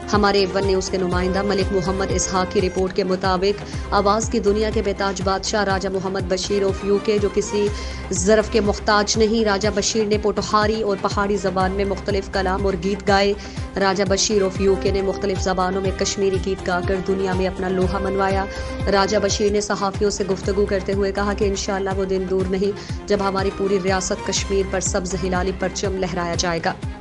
हमारे one news के नुमाइंदा मलिक मोहम्मद इसहाक की रिपोर्ट के मुताबिक आवाज़ की दुनिया के बेताज बादशाह राजा मोहम्मद बशीर ऑफ यूके, जो किसी ज़रफ़ के मुख्ताज नहीं, राजा बशीर ने पोटोहारी और पहाड़ी ज़बान में मुख्तलिफ कलाम और गीत गाए। राजा बशीर ऑफ यूके ने मुख्तलिफ ज़बानों में कश्मीरी गीत गाकर दुनिया में अपना लोहा मनवाया। राजा बशीर ने सहाफ़ियों से गुफ्तगू करते हुए कहा कि इंशाअल्लाह वो दिन दूर नहीं जब हमारी पूरी रियासत कश्मीर पर सब्ज़ हिलाली परचम लहराया जाएगा।